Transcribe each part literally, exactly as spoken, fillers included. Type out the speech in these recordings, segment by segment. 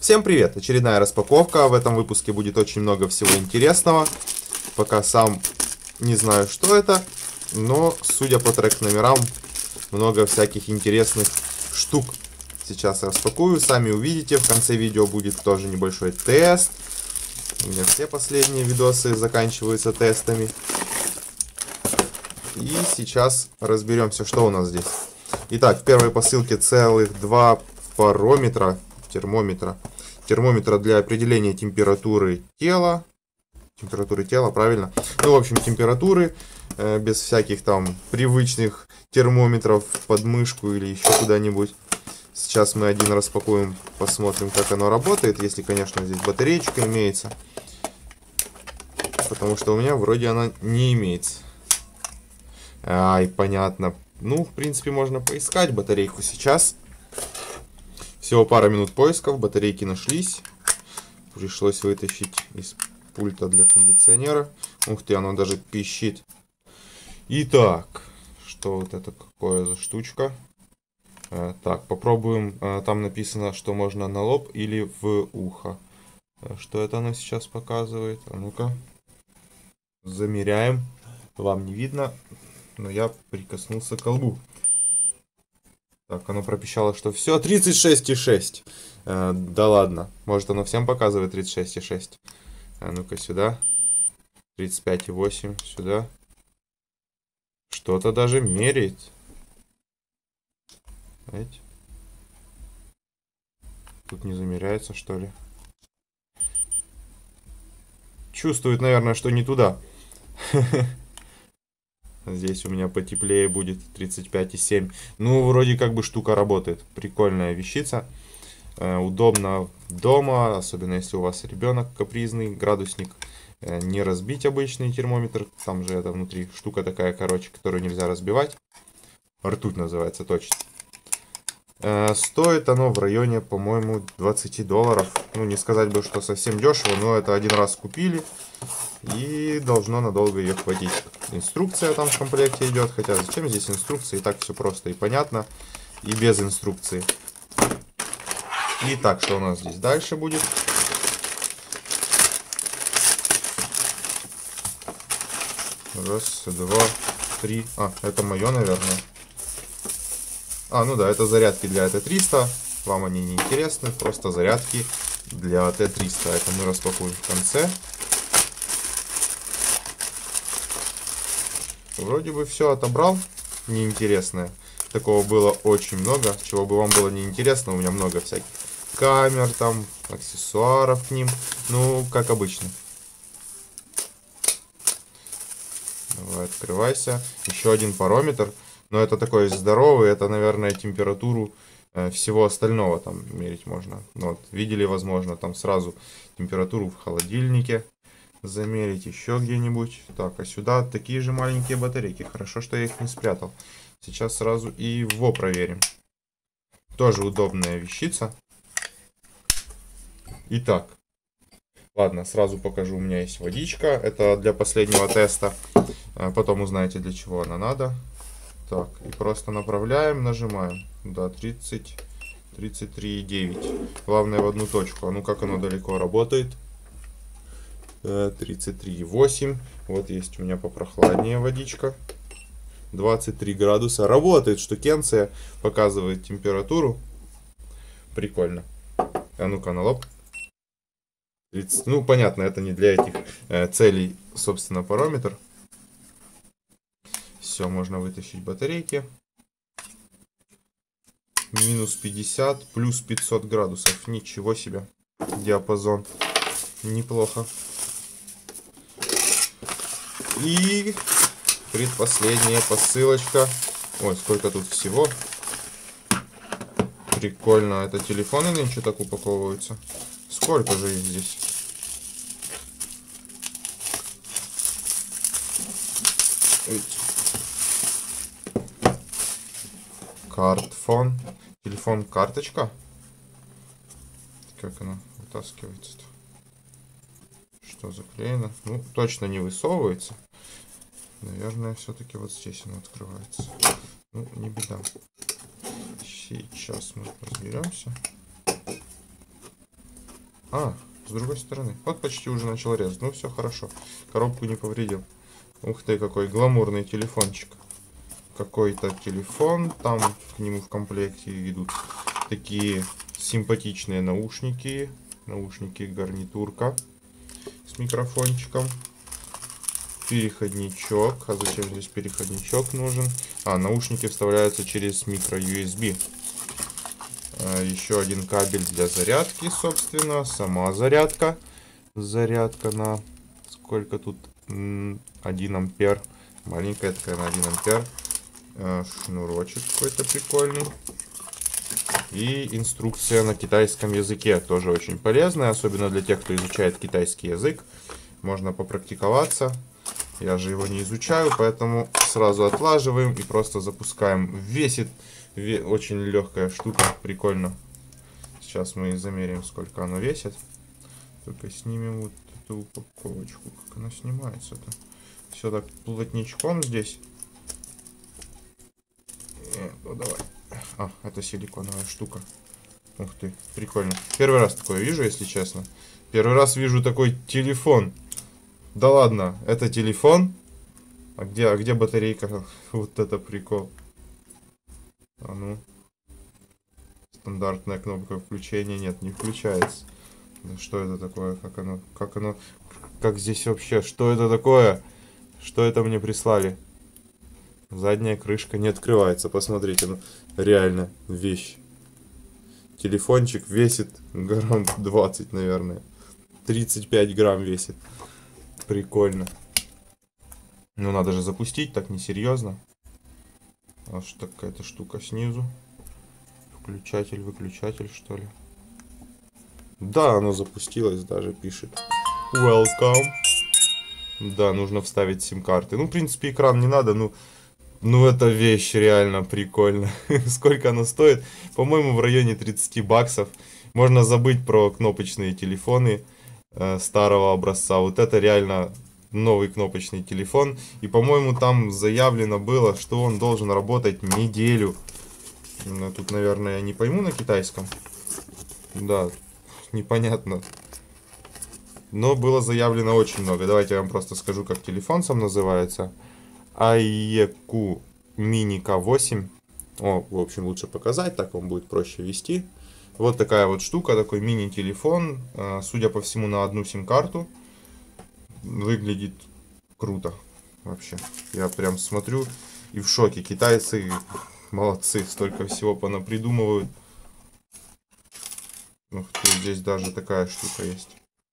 Всем привет! Очередная распаковка. В этом выпуске будет очень много всего интересного. Пока сам не знаю, что это, но, судя по трек-номерам, много всяких интересных штук. Сейчас распакую, сами увидите. В конце видео будет тоже небольшой тест. У меня все последние видосы заканчиваются тестами. И сейчас разберемся, что у нас здесь. Итак, в первой посылке целых два парометра, термометра. Термометра для определения температуры тела. Температуры тела, правильно. Ну, в общем, температуры, э, без всяких там привычных термометров под мышку или еще куда-нибудь. Сейчас мы один распакуем, посмотрим, как оно работает. Если, конечно, здесь батареечка имеется. Потому что у меня вроде она не имеется. Ай, понятно. Ну, в принципе, можно поискать батарейку сейчас. Всего пара минут поисков, батарейки нашлись. Пришлось вытащить из пульта для кондиционера. Ух ты, оно даже пищит. Итак, что вот это какое за штучка? А, так, попробуем. А, там написано, что можно на лоб или в ухо. А, что это оно сейчас показывает? А ну-ка. Замеряем. Вам не видно, но я прикоснулся к колбу. Так, оно пропищало, что все, тридцать шесть и шесть. Э, да ладно, может оно всем показывает тридцать шесть и шесть. А ну-ка сюда. тридцать пять и восемь, сюда. Что-то даже меряет. Знаете? Тут не замеряется, что ли. Чувствует, наверное, что не туда. Здесь у меня потеплее будет, тридцать пять и семь. Ну, вроде как бы штука работает. Прикольная вещица. Э, удобно дома, особенно если у вас ребенок капризный. Градусник э, не разбить обычный термометр. Там же это внутри штука такая, короче, которую нельзя разбивать. Ртуть называется точно. Э, стоит оно в районе, по-моему, двадцать долларов. Ну, не сказать бы, что совсем дешево, но это один раз купили. И должно надолго ее хватить. Инструкция там в комплекте идет. Хотя зачем здесь инструкция? И так все просто и понятно. И без инструкции. Итак, что у нас здесь дальше будет? Раз, два, три. А, это мое, наверное. А, ну да, это зарядки для Т триста. Вам они не интересны. Просто зарядки для Т триста. Это мы распакуем в конце. Вроде бы все отобрал неинтересное. Такого было очень много. Чего бы вам было неинтересно, у меня много всяких камер, там, аксессуаров к ним. Ну, как обычно. Давай, открывайся. Еще один парометр. Но это такой здоровый. Это, наверное, температуру э, всего остального там мерить можно. Вот, видели, возможно, там сразу температуру в холодильнике замерить, еще где-нибудь. Так, а сюда такие же маленькие батарейки. Хорошо, что я их не спрятал. Сейчас сразу и его проверим. Тоже удобная вещица. Итак, ладно, сразу покажу. У меня есть водичка. Это для последнего теста. Потом узнаете, для чего она надо. Так, и просто направляем, нажимаем. Да, тридцать, тридцать три и девять. Главное в одну точку. А ну как оно далеко работает. тридцать три и восемь. Вот есть у меня попрохладнее водичка. двадцать три градуса. Работает штукенция. Показывает температуру. Прикольно. А ну-ка на лоб. тридцать. Ну, понятно, это не для этих э, целей, собственно, парометр. Все, можно вытащить батарейки. Минус пятьдесят, плюс пятьсот градусов. Ничего себе. Диапазон. Неплохо. И предпоследняя посылочка. Ой, сколько тут всего. Прикольно. Это телефоны нынче так упаковываются. Сколько же их здесь? Картфон. Телефон карточка. Как она вытаскивается-то? Что заклеено? Ну, точно не высовывается. Наверное, все-таки вот здесь оно открывается. Ну, не беда. Сейчас мы разберемся. А, с другой стороны. Вот почти уже начал резать. Ну, все хорошо. Коробку не повредил. Ух ты, какой гламурный телефончик. Какой-то телефон. Там к нему в комплекте идут такие симпатичные наушники. Наушники гарнитурка с микрофончиком. Переходничок. А зачем здесь переходничок нужен? А, наушники вставляются через микро ю эс би. Еще один кабель для зарядки, собственно. Сама зарядка. Зарядка на сколько тут? один ампер. Маленькая такая на один ампер. Шнурочек какой-то прикольный. И инструкция на китайском языке. Тоже очень полезная. Особенно для тех, кто изучает китайский язык. Можно попрактиковаться. Я же его не изучаю, поэтому сразу отлаживаем и просто запускаем. Весит очень легкая штука, прикольно. Сейчас мы замерим, сколько оно весит. Только снимем вот эту упаковочку. Как она снимается-то? Все так плотничком здесь. Э, ну давай. А, это силиконовая штука. Ух ты, прикольно. Первый раз такое вижу, если честно. Первый раз вижу такой телефон. Да ладно, это телефон? А где, а где батарейка? Вот это прикол. А ну. Стандартная кнопка включения. Нет, не включается. Да что это такое? Как оно? Как оно? Как здесь вообще? Что это такое? Что это мне прислали? Задняя крышка не открывается. Посмотрите, ну реально вещь. Телефончик весит грамм двадцать, наверное. тридцать пять грамм весит. Прикольно. Ну, надо же запустить, так несерьезно. А что какая-то штука снизу. Включатель, выключатель, что ли? Да, оно запустилось, даже пишет. Welcome. Да, нужно вставить сим-карты. Ну, в принципе, экран не надо, ну... Ну, эта вещь реально прикольно. Сколько она стоит? По-моему, в районе тридцати баксов. Можно забыть про кнопочные телефоны э, старого образца. Вот это реально новый кнопочный телефон. И, по-моему, там заявлено было, что он должен работать неделю. Ну, тут, наверное, я не пойму на китайском. Да, непонятно. Но было заявлено очень много. Давайте я вам просто скажу, как телефон сам называется. ай и кью Mini К восемь. О, в общем, лучше показать, так вам будет проще вести. Вот такая вот штука, такой мини-телефон. Судя по всему, на одну сим-карту. Выглядит круто. Вообще. Я прям смотрю и в шоке. Китайцы молодцы, столько всего понапридумывают. Ух ты, здесь даже такая штука есть.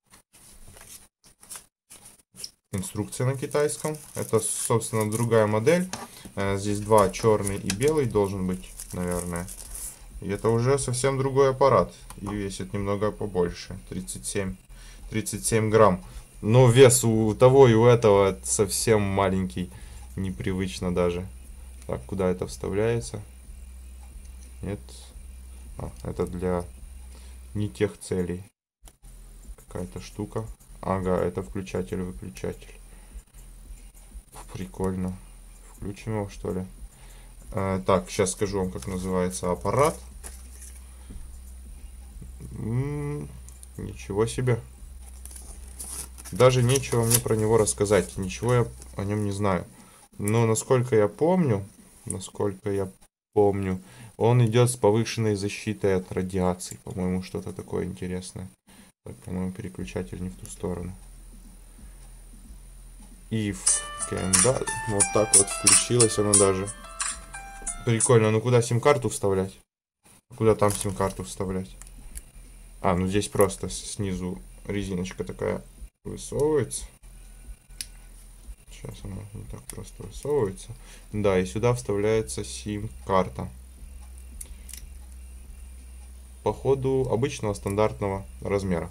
Инструкция на китайском. Это, собственно, другая модель. Здесь два, черный и белый должен быть, наверное. И это уже совсем другой аппарат. И весит немного побольше. тридцать семь, тридцать семь грамм. Но вес у того и у этого совсем маленький. Непривычно даже. Так, куда это вставляется? Нет. А, это для не тех целей. Какая-то штука. Ага, это включатель-выключатель. Прикольно. Включим его, что ли? А, так, сейчас скажу вам, как называется аппарат. М-м, ничего себе. Даже нечего мне про него рассказать. Ничего я о нем не знаю. Но насколько я помню, насколько я помню, он идет с повышенной защитой от радиации. По-моему, что-то такое интересное. Так, по-моему, переключатель не в ту сторону. If can, да, вот так вот включилось оно даже. Прикольно. Ну куда сим-карту вставлять? Куда там сим-карту вставлять? А, ну здесь просто снизу резиночка такая высовывается. Сейчас она не так просто высовывается. Да, и сюда вставляется сим-карта. Походу обычного стандартного размера.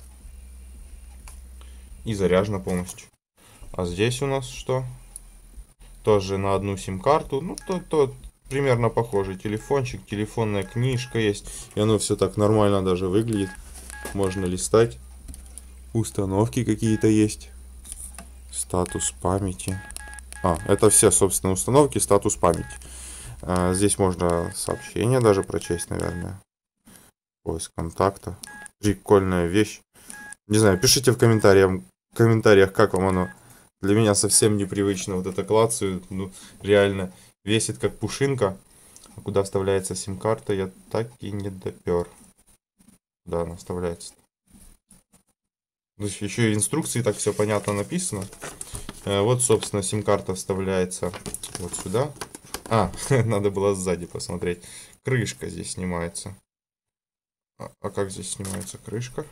И заряжена полностью. А здесь у нас что? Тоже на одну сим-карту. Ну, то, то примерно похожий телефончик. Телефонная книжка есть. И оно все так нормально даже выглядит. Можно листать. Установки какие-то есть. Статус памяти. А, это все, собственно, установки, статус памяти. А, здесь можно сообщения даже прочесть, наверное. Поиск контакта. Прикольная вещь. Не знаю, пишите в комментариях, в комментариях, как вам оно. Для меня совсем непривычно вот это клацаю. Ну, реально, весит как пушинка. А куда вставляется сим-карта, я так и не допер. Да, она вставляется. Еще и инструкции так все понятно написано. Вот, собственно, сим-карта вставляется вот сюда. А, надо было сзади посмотреть. Крышка здесь снимается. А, а как здесь снимается крышка?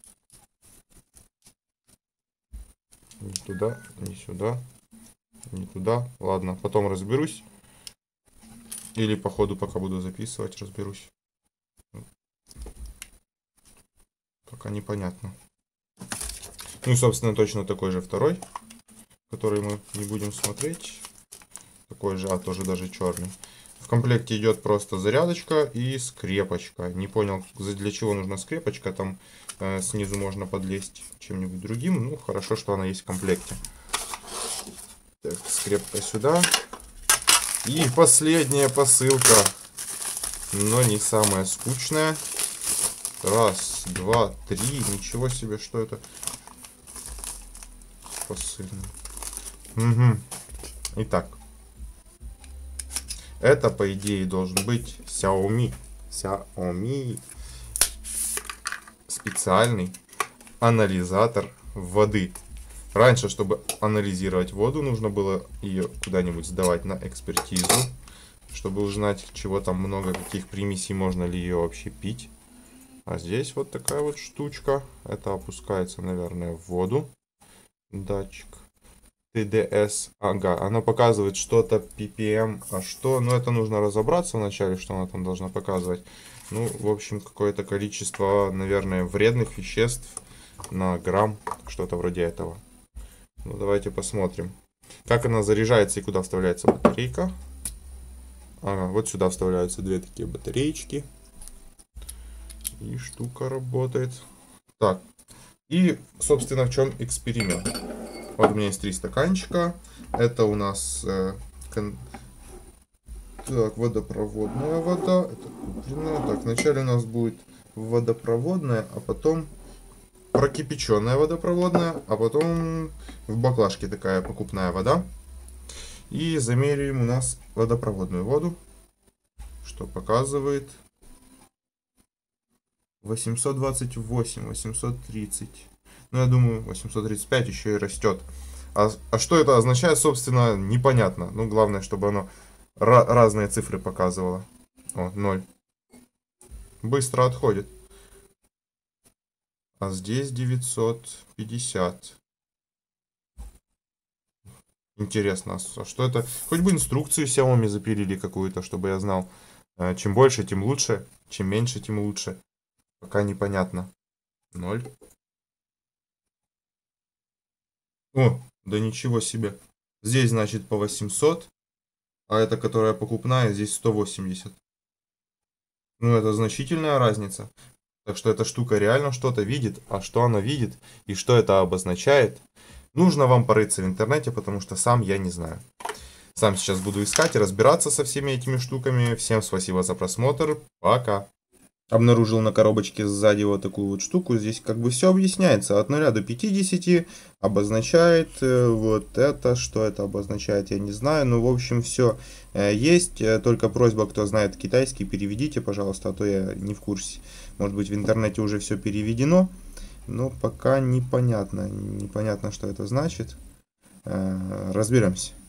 Не туда, не сюда, не туда. Ладно, потом разберусь. Или по ходу, пока буду записывать, разберусь. Пока непонятно. Ну и, собственно, точно такой же второй, который мы не будем смотреть. Такой же, а тоже даже черный. В комплекте идет просто зарядочка и скрепочка. Не понял, для чего нужна скрепочка. Там э, снизу можно подлезть чем-нибудь другим. Ну, хорошо, что она есть в комплекте. Так, скрепка сюда. И последняя посылка. Но не самая скучная. Раз, два, три. Ничего себе, что это? Посыльный. Угу. Итак. Это, по идее, должен быть Xiaomi. Xiaomi. Специальный анализатор воды. Раньше, чтобы анализировать воду, нужно было ее куда-нибудь сдавать на экспертизу, чтобы узнать, чего там много, каких примесей, можно ли ее вообще пить. А здесь вот такая вот штучка. Это опускается, наверное, в воду. Датчик. ти ди эс. Ага, она показывает что-то пи пи эм. А что? Ну, это нужно разобраться вначале, что она там должна показывать. Ну, в общем, какое-то количество, наверное, вредных веществ на грамм. Что-то вроде этого. Ну, давайте посмотрим. Как она заряжается и куда вставляется батарейка. Ага, вот сюда вставляются две такие батареечки. И штука работает. Так. И, собственно, в чем эксперимент? Вот у меня есть три стаканчика. Это у нас э, кон... так, водопроводная вода. Это купленная. Так, вначале у нас будет водопроводная, а потом прокипяченная водопроводная, а потом в баклажке такая покупная вода. И замеряем у нас водопроводную воду, что показывает восемьсот двадцать восемь, восемьсот тридцать. Ну, я думаю, восемьсот тридцать пять еще и растет. А, а что это означает, собственно, непонятно. Ну, главное, чтобы оно разные цифры показывало. О, ноль. Быстро отходит. А здесь девятьсот пятьдесят. Интересно, а что это? Хоть бы инструкцию Xiaomi запилили какую-то, чтобы я знал. Чем больше, тем лучше. Чем меньше, тем лучше. Пока непонятно. Ноль. О, да ничего себе. Здесь, значит, по восемьсот. А это, которая покупная, здесь сто восемьдесят. Ну, это значительная разница. Так что эта штука реально что-то видит. А что она видит и что это обозначает, нужно вам порыться в интернете, потому что сам я не знаю. Сам сейчас буду искать и разбираться со всеми этими штуками. Всем спасибо за просмотр. Пока. Обнаружил на коробочке сзади вот такую вот штуку. Здесь как бы все объясняется. От нуля до пятидесяти обозначает вот это. Что это обозначает, я не знаю. Ну, в общем, все есть. Только просьба, кто знает китайский, переведите, пожалуйста, а то я не в курсе. Может быть, в интернете уже все переведено. Но пока непонятно. Непонятно, что это значит. Разберемся.